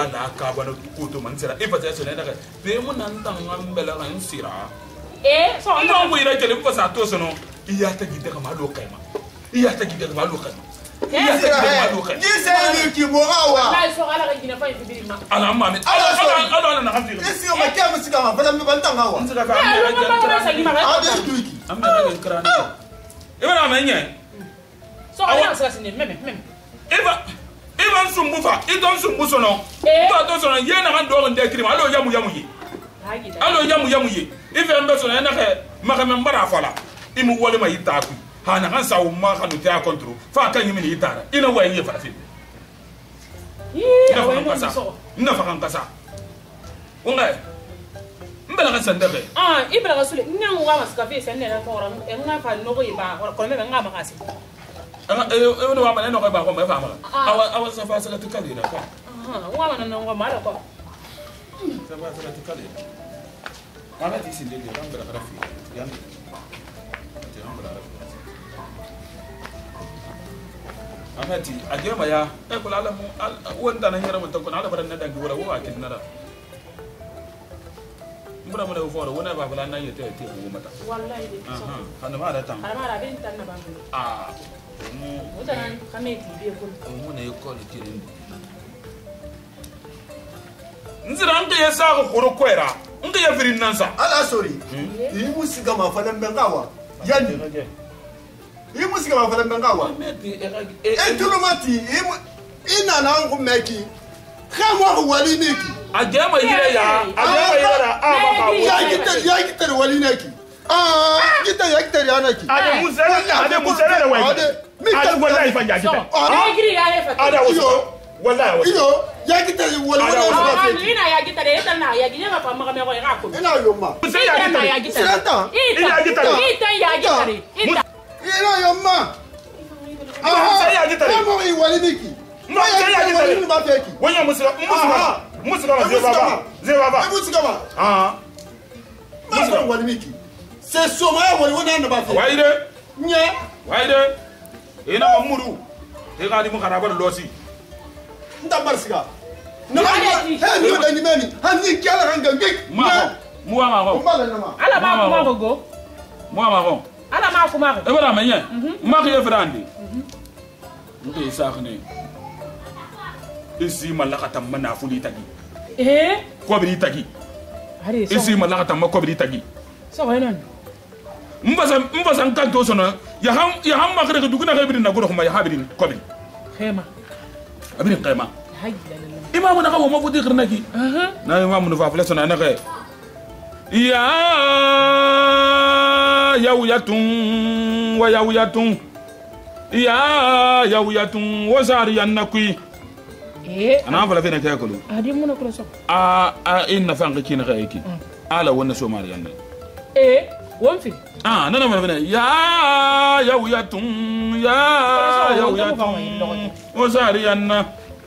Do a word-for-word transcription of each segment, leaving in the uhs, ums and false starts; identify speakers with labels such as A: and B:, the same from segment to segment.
A: ala ka bana kuto man sira e fata sene daga be mun nan tan ngambela kan sira
B: eh so
A: no mo ira kele ko sa to sono iya ta gidda ka malo kaima iya ta gidda ka malo kaima iya ta gidda ka malo kaima
C: ni sai ni ki mo awa
B: la so ala ka gina fa ibiri ma
A: ala ma mi ala ala ala na hamdi
C: esi o ma kya musika ma bala mi banta ngawa
A: nzira ka mi ra
C: a de tuiki
A: am na ga krani e bana menye
B: so ala sa sine meme meme
A: Eva, Eva sumbufa, idon sumbu sono. Ba to sono ye na kan do nde krima, alo yamu yamu yi. Alo yamu yamu yi. Ife mbe sono na ke maka me mbara fala. Imu wole ma yita ku. Ha na kan sa o ma kan ta kontro. Fa kan yimi ni yitara. Ina wa yi fa fi. Ina fa kan kasa. Ina fa kan kasa. Unga. Mbela kan sanda be.
B: Ah, ibra gasule. Nya ngwa masika fe sende na fora. Nga fa no go iba, ko me nga makasi.
A: Ana e e no wa ma no ko ba ko ma fa ma. Awa awa sa fa sa ka tukali na ka.
B: Aha, wa ma no ngwa ma ko.
A: Sa fa sa ka tukali. Ana ti sin de de ngara ka fi. Yan. Ti ngara ka fi. Ana ti ajema ya e ko la mu wonda na hera mun ta ko ala baran na dangi wala wa kin nara. Mbura mo ne fo wona ba bala na yete te ko mata.
B: Wallahi de.
A: Aha, ana ma da tan.
B: Ana ma da bin tan na ba.
A: Ah.
B: Mutanen kameti be ko.
A: Mu ne ko le kirin. Nzira anga ya sa ko ro kwera. Anga ya firin nan sa.
C: ala sori yi musika ma fala mbengawa yani yi musika ma fala mbengawa e tulumati ina na ngo meki kama wali niki
A: Ajema yire ya, ajema yira a ba ba.
C: ya gitar ya gitar wali niki ah gitar ya gitar ya naki
A: Ade musere, ade musere wa. Ade wallahi fa ya gitar.
B: Ah, giri ya le fa.
A: Ada wasu. Wallahi wasu.
C: iyo ya gitar wali wali
B: Ah, ina ya gitare ita na ya gine ma fa ma me ko ya ko.
C: ina yoma
A: Musere ya gitar.
B: Ya gitare.
C: sirata
B: Ita ya gitare. Ita ya gitare. Ita.
C: ina yoma
A: Musere ya gitar.
C: kama wali niki
A: Ma ya gitar.
C: wali ba feki
A: Wonya musira, musira. Musira ba ze baba. Ze baba.
C: e musika ma
A: Ah.
C: musika wali niki c'est soma ya wali wona na ba feki
A: Waide.
C: nye
A: Waide. Ina mamuru. E ga di mu kana ba losi.
C: nda barsiga na ma he ni da ni meni han ni kyala ranga ngik
A: Ma. Muwa ma ko.
C: mbala na ma
B: Ala ma kuma ko go.
A: Muwa ma ko.
B: Ala ma kuma ko.
A: E bana menye. Ma ke frandi. Ngi saxne. Isi malaka tam mana fuli tagi.
B: Eh?
A: Ko bi tagi.
B: Hari so.
A: Isi malaka tam ko bi tagi.
B: So wa non.
A: Mbasa mbasa nkanto sono ya ham ya ham ma kare duguna ga bidin na goro kuma ya habidin ko bi.
B: Khema.
A: Abidin qayma.
B: Hayya lalla.
A: Imamu na ko mo fudi kirnaki.
B: Aha.
A: Na imamu no fa fle sona na ga. Ya yawiyatun wa yawiyatun. Ya yawiyatun wa zariyannakui.
B: Eh.
A: Ana fala fene kay ko lu.
B: Adi mun ko so.
A: A a inna fanga kina ga yake. Ala wannan so mariyan ne.
B: Eh, won fi.
A: Ah, nana fala fene ya yawiyatun ya yawiyatun wa zariyanna.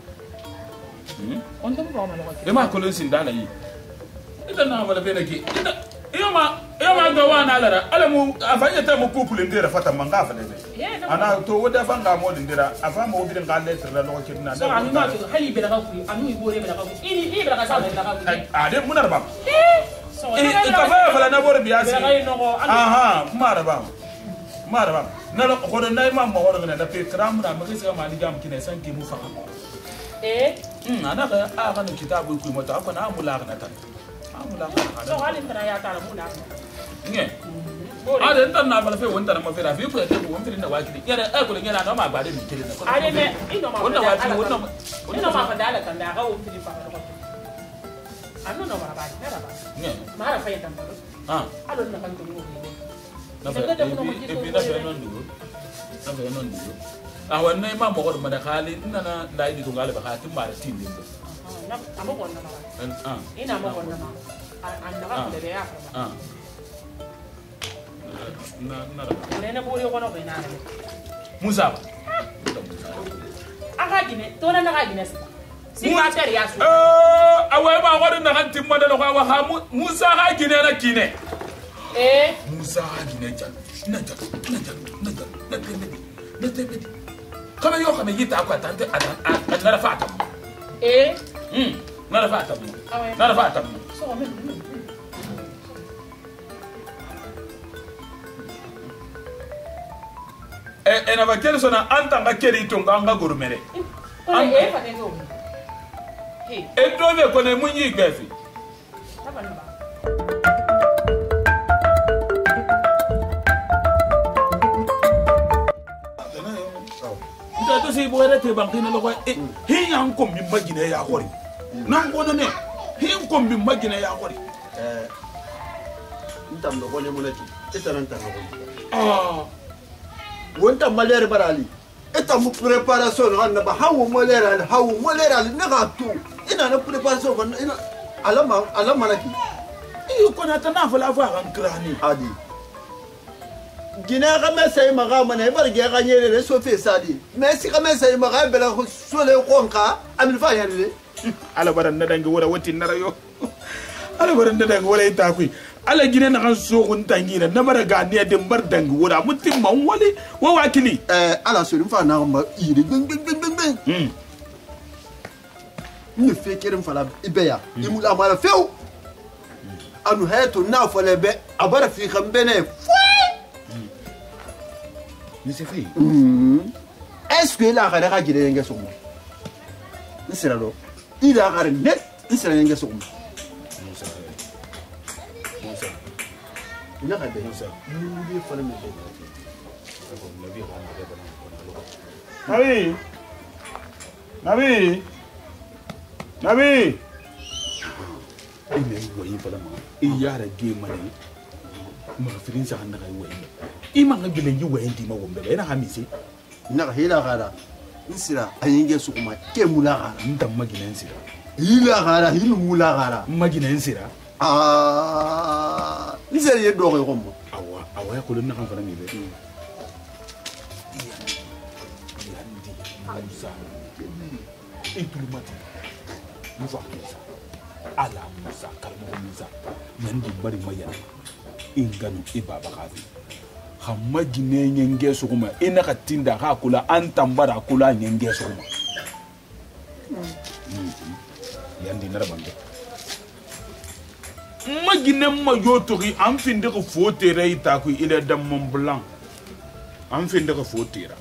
B: On to ko ma lo ko.
A: E ma ko len sin dala yi. Ita na fala fene ki. Ita iyo ma iyo ma ga wana lara. Ala mu afanya ta mu couple ndira fata manga fala ne. Ana to woda fanga mo ndira afa mo bidin galle sirra lo ko na.
B: So anu ma to hali be la ko anu ibore be la ko. Ini ni be la ka sa be la ka.
A: Ah, de munar ba.
B: Eh. So
A: Eh, ita fa fala na bor biya si.
B: no ko.
A: Aha, mara ba. Mara ba. Na lo ko do nay mam mo ko na da pe kram na ma kisa ma digam kine san ki mu fa.
B: Eh.
A: Hmm, ana ka a ka no kitabu ku mo ta ko na amula ka na ta. Amula ka
B: So
A: na.
B: hali tara ya tara mu na.
A: Nge. A de ntan na fala fe won ta ma fe ra fi ko te ko won fi na wa kidi. Yara e ko le ngena no ma ba de mi kidi na.
B: Ade me ino ma.
A: Wonna wa fi wonna.
B: Ino ma fa dala kan da ga won fi fa ko. Anu no ma ba. Mera ba.
A: Nge.
B: Mara fa yata ba.
A: Ah.
B: Alo na kan to mo.
A: Na fa e bi na fe non du. Na fe non du. Ah, wannan ma mo ko ma da khali ina na da idi to gale ba ka tin ba da tin din.
B: Na amo ko na ba.
A: Ah.
B: Ina mo ko na ma. An na ka de ya.
A: Ah. Na na.
B: Ne na buri ko no be na.
A: Musa.
B: Aka gine, to na na gine. Si ba ter ya su.
A: Eh, awai ba wadin da kan timma da kwa ha Musa ha gine na kine.
B: Eh.
A: Musa ha gine jan. Na jan, na jan, na jan, na tebe. Na tebe. Kama yo kama yita akwa tante an an na fata.
B: Eh.
A: Mm. na da fata mu na da fata mu
B: so men
A: e e na bakere sona anta nga keri to nga gurumere
B: an e fa ne do
A: e do be ko ne munyi gbefi
B: tabana ba
A: to si bo rete bankina lo ko e hin yan ko mi magine ya gori nan ko ne hin ko mi magine ya gori
C: eh ntam lo ko le mulati etaran tan lo
A: ah
C: wonta malere barali eta mu préparation na ba hawo malere al hawo malere al na ga to ina na préparation ban ina alama alama laki
A: e ko na ta na fala fa kan krani
C: adi Guinée kame sai maga mana bar ge ga nyere le so fe sadi mais si kame sai maga bela so le konka amil fa yare
A: ala baran na dangi wora wati narayo ala baran na dangi wala ita ku ala Guinée na kan so kun tangira na bara ga ne dem bar dangi wora mutim man wali wa wakili
C: eh ala so fa na ma iri bing bing bing bing bing
A: hmm
C: ni fe kerem fala ibeya imula mala feu anu heto na fala be abara fi khambene
A: ni c'est fait
C: est-ce que la gara ga gire nga somo ni sera lo ila gara net ni sera nga somo
A: Musa Musa
C: ina ga be
A: Musa
C: ni bi fala me be
A: Nabi Nabi Nabi ina wo yi fala ma iyara ge mane ma firin sa handa kai wo ima nga bile yi wa ndi ma wombe ina hamise
C: ina ga hila gara ni sera ayenge sukuma ke mula gara
A: ndam magina nsira
C: ila gara hilu mula gara
A: magina nsira
C: ah ni sera ye do ko mo
A: awa awa ya kulun na kan fara mi be Musa intulumati Musa ala Musa kalmo Musa nandi bari mayana inganu ibaba kafi hamma Guinée nyenge sukuma ina katinda ha kula antambara kula nyenge sukuma yandi narabande ma Guinée ma yotori am finde ko fotere ita ku ile dam Mont Blanc am finde ko fotera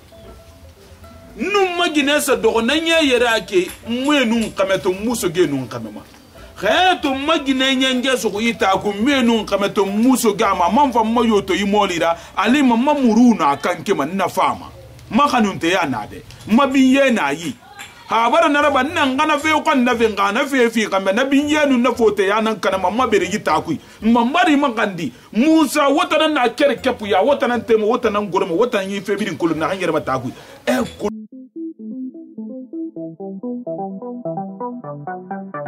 A: num ma Guinée sa dogo nanya yera ke mwenu kameto muso ge nun kamema khayato ma Guinée nyenge so ko ita ku menu kameto muso gama manfa ma yoto imolira ali ma muruna kanke man na fama ma kanunte ya nade ma biye na yi ha bara naraba nan ngana fe ko na fe ngana fe fi kambe na biye nu na fote ya nan kana ma bere yita ku mambari mangandi Musa wota na ker kepu ya wota nan temo wota nan gormo wota yi fe bidin kulun na hanyar mata ku e